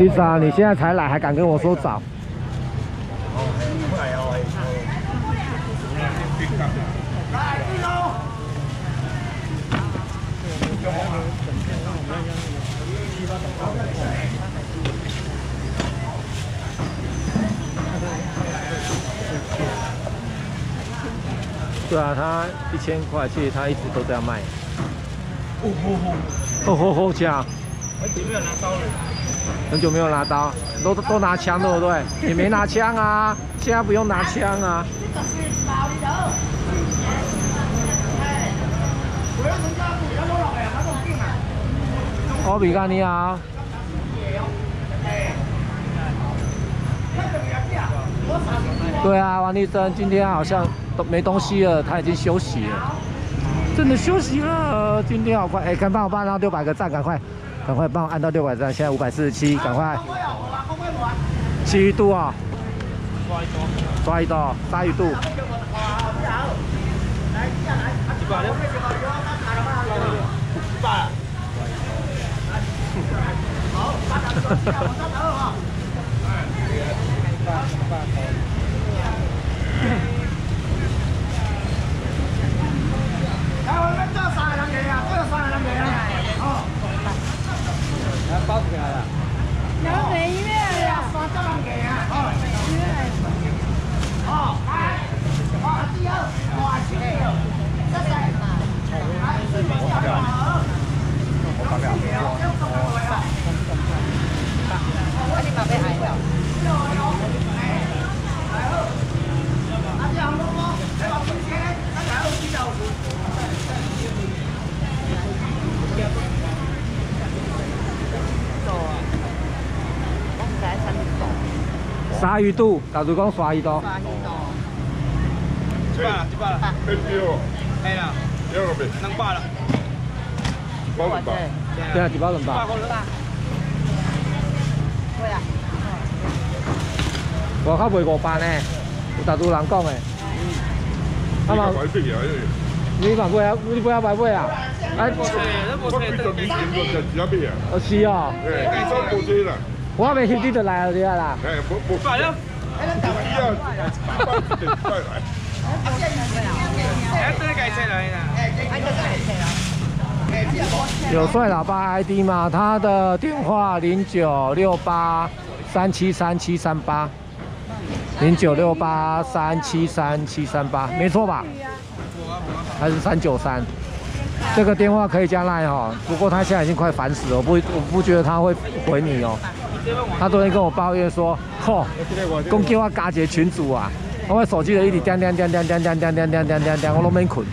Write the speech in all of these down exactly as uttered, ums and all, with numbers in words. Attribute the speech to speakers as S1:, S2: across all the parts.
S1: Lisa， 你现在才来，还敢跟我说早？对啊，他一千块，其实他一直都这样卖。哦吼吼，哦吼吼枪！很久没有拿刀了。很久没有拿刀，都都拿枪对不对？你没拿枪啊，现在不用拿枪啊。我比干你好。对啊，王立珍今天好像都没东西了，他已经休息了，真的休息了。今天好快，哎，赶帮我帮到六百个赞，赶快，赶快帮我按到六百赞，现在五百四十七，赶快。鲫鱼肚啊，抓一刀，鲨鱼肚。包起来了。有美咩呀？三十人嘅啊！哦，哦，来，哦，只有我七个，七个嘛。我发表。我你把杯挨了。阿姐好冇？你話半車咧，跟住喺度知道。鯊魚肚，大陸講鯊魚肚。鯊魚肚。一百啦，一百啦。係啦，兩個兩百啦。包兩百。對啊，一包兩百。會啊。我較賣五百呢，有大陸人講的。啊嘛。你嘛買啊？你買啊買買啊？啊。我幾十年前我就自己買啊。哦是哦。誒，計數冇錢啦。我未翕啲就嚟咗啲啦。誒，冇冇快咯！誒，等我啊，快來。誒，真係計車來啦。有帥老爸 I D 嗎？他的電話零九六八三七三七三八，零九六八三七三七三八，沒錯吧？還是三九三？這個電話可以加 line 哈，不過他現在已經快煩死了，我不我不覺得他會回你哦。他昨天跟我抱怨說，吼，講叫我加一個群組啊，我手機就一直叮叮叮叮叮叮叮叮叮叮叮叮，我都免困。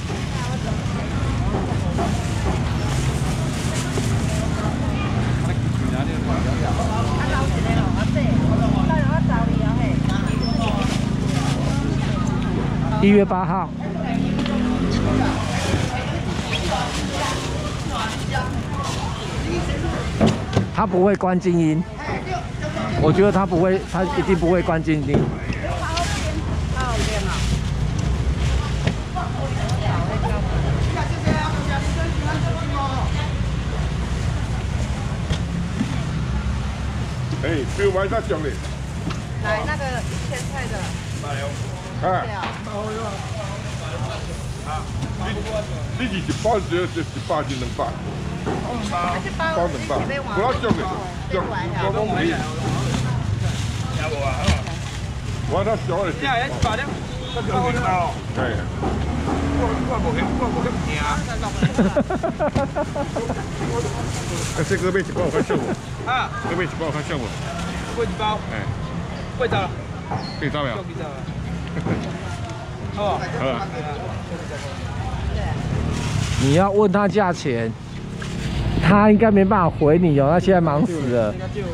S1: 一月八號。他不會關靜音，我覺得他不會，他一定不會關靜音。哎，標買得上嚟。來那個一千塊的。啊。啊。你你一包只就一百斤兩百。包兩百，我要將嚟，將我講你。有冇啊？我得少嚟。一係一百咧，得兩件包。係。我我冇去，我冇去唔見啊。這個妹子幫我看項目。啊。這個妹子幫我看項目。貴幾包？哎。貴咗啦。貴咗未啊？貴咗啦。好啊。好啊。你要問他價錢。他應該沒辦法回你哦，他現在忙死了。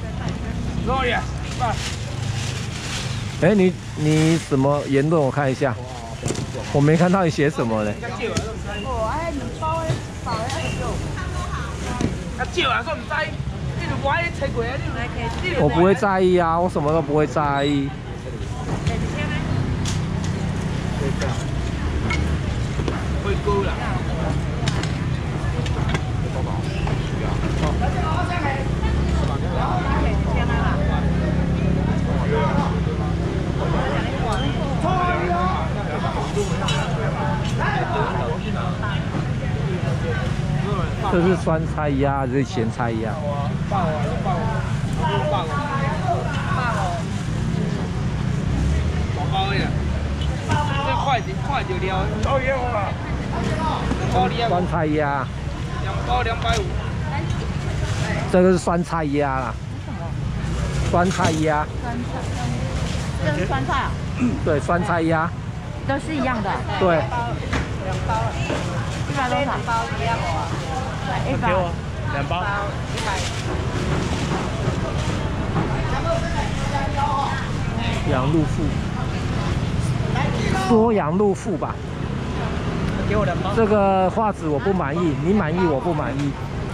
S1: 哎，你你什麼言論？我看一下，我沒看到你寫什麼嘞。我不會在意啊，我什麼都不會在意。 这是酸菜鸭还是咸菜鸭？
S2: 棒哦，棒哦，棒哦，棒哦，大包呀！这快点快就了，包烟啊！包两
S1: 酸菜鸭，
S2: 两包两百五。
S1: 这个是酸菜鸭啦。酸菜鸭。
S3: 酸菜，这是酸菜啊？
S1: 对，酸菜鸭。
S3: 都是一样的。
S1: 对。
S2: 两包。
S3: 一百多少？
S2: 包一样哦。
S3: 一百。
S2: 两包。一百。
S1: 羊肉腹，缩羊肉腹吧。
S2: 给我两包。
S1: 这个画质我不满意，你满意我不满意。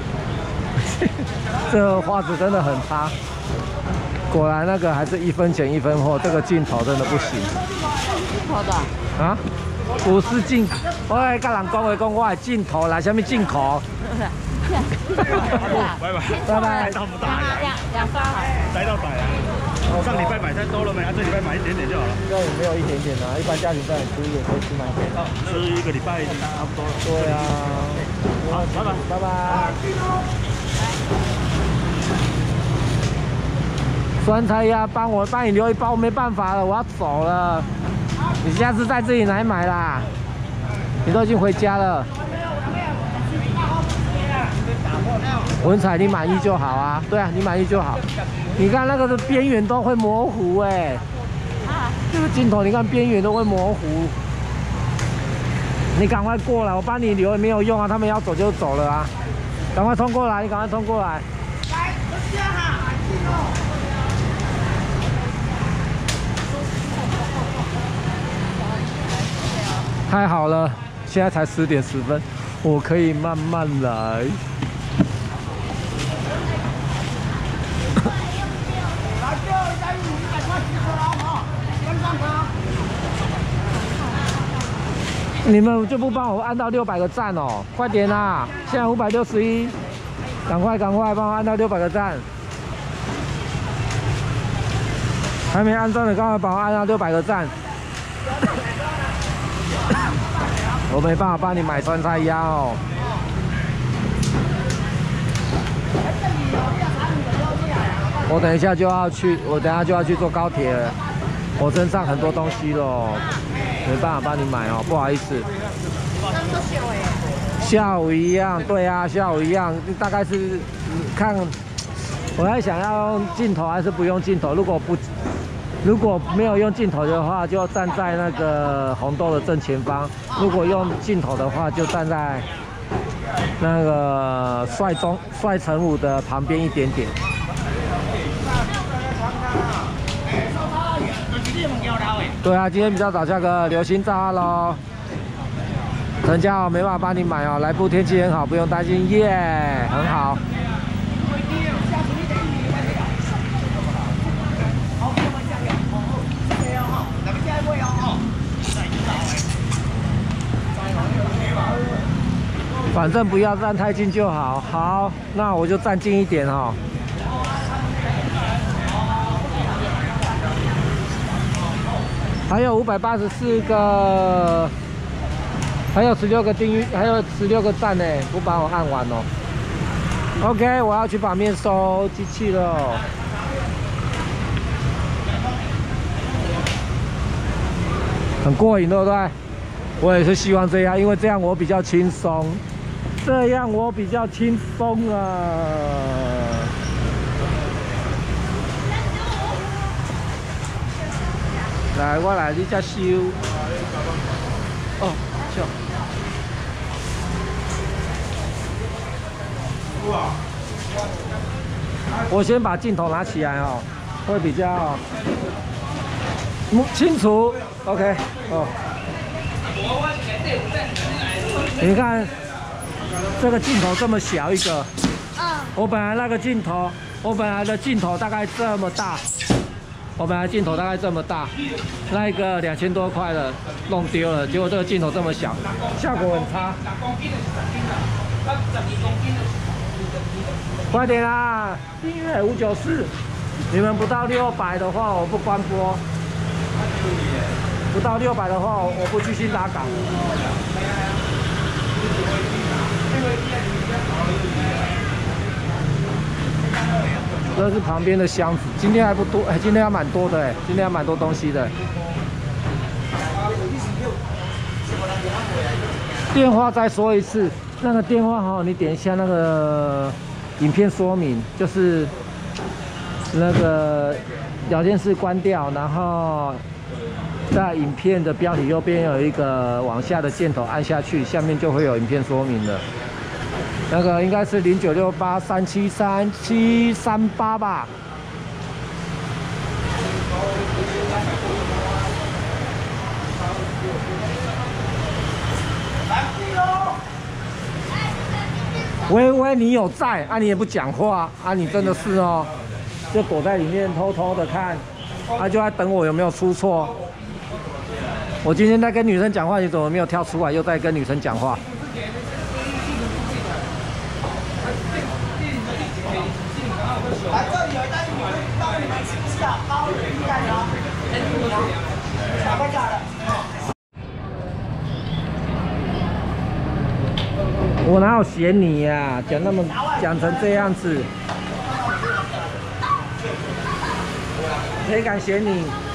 S1: 这个画质真的很差。果然那个还是一分钱一分货，这个镜头真的不行。
S3: 镜头的？
S1: 啊？不是镜，我来跟人讲话讲我的镜头啦，什么镜头？
S2: 拜拜
S1: 拜拜。
S2: 到不大呀？
S3: 两两包好。
S2: 来到百啊！上礼拜买太多了没？啊，这礼拜买一点点就好了。
S1: 这也没有一点点啊，一般家庭在吃也可以吃蛮多。
S2: 吃一个礼拜差不多了。
S1: 对啊。
S2: 好，拜拜
S1: 拜拜。酸菜鸭，帮我帮你留一包，没办法了，我要走了。你下次再自己来买啦。你都已经回家了。文采，你满意就好啊。对啊，你满意就好。你看那个的边缘都会模糊哎、欸。啊。这个镜头，你看边缘都会模糊。你赶快过来，我帮你留也没有用啊，他们要走就走了啊。赶快冲过来，你赶快冲过来。来，我接哈。太好了，现在才十点十分，我可以慢慢来。你们就不帮我按到六百个赞哦？快点啊！现在五百六十一，赶快赶快帮我按到六百个赞。还没按赞的，赶快帮我按到六百个赞。我没办法帮你买酸菜鸭哦。我等一下就要去，我等一下就要去坐高铁了。我身上很多东西咯，没办法帮你买哦，不好意思。下午一样，对啊，下午一样，大概是看我在想要用镜头还是不用镜头。如果不如果没有用镜头的话，就站在那个红豆的正前方；如果用镜头的话，就站在那个帅中帅成武的旁边一点点。对啊，今天比较早，价格流星炸喽。成交没办法帮你买哦，来布天气很好，不用担心，耶、yeah, 很好。反正不要站太近就好。好，那我就站近一点哦。还有五百八十四个，还有十六个订阅，还有十六个赞呢，不把我按完哦。OK， 我要去把面收机器了。很过瘾，对不对？我也是希望这样，因为这样我比较轻松，这样我比较轻松啊。来，我来你才收。哦，笑。我先把镜头拿起来哦，会比较清楚。OK， 哦。你看这个镜头这么小一个，我本来那个镜头，我本来的镜头大概这么大。我本来镜头大概这么大，那一个两千多块的弄丢了，结果这个镜头这么小，效果很差。快点啦！订阅五九四，你们不到六百的话，我不关播；不到六百的话，我不去新达港。 这是旁边的箱子，今天还不多，哎，今天还蛮多的哎，今天还蛮多东西的。电话再说一次，那个电话哈，你点一下那个影片说明，就是那个聊天室关掉，然后在影片的标题右边有一个往下的箭头，按下去，下面就会有影片说明了。那个应该是零九六八三七三七三八吧。喂喂，你有在啊？你也不讲话啊？你真的是哦，就躲在里面偷偷的看，啊，就在等我有没有出错。我今天在跟女生讲话，你怎么没有跳出来，又在跟女生讲话？
S2: 来这里有一袋米，到你们吃不吃啊？包一袋哦，两块价的。
S1: 我哪有嫌你呀、啊？讲那么讲成这样子，谁敢嫌你？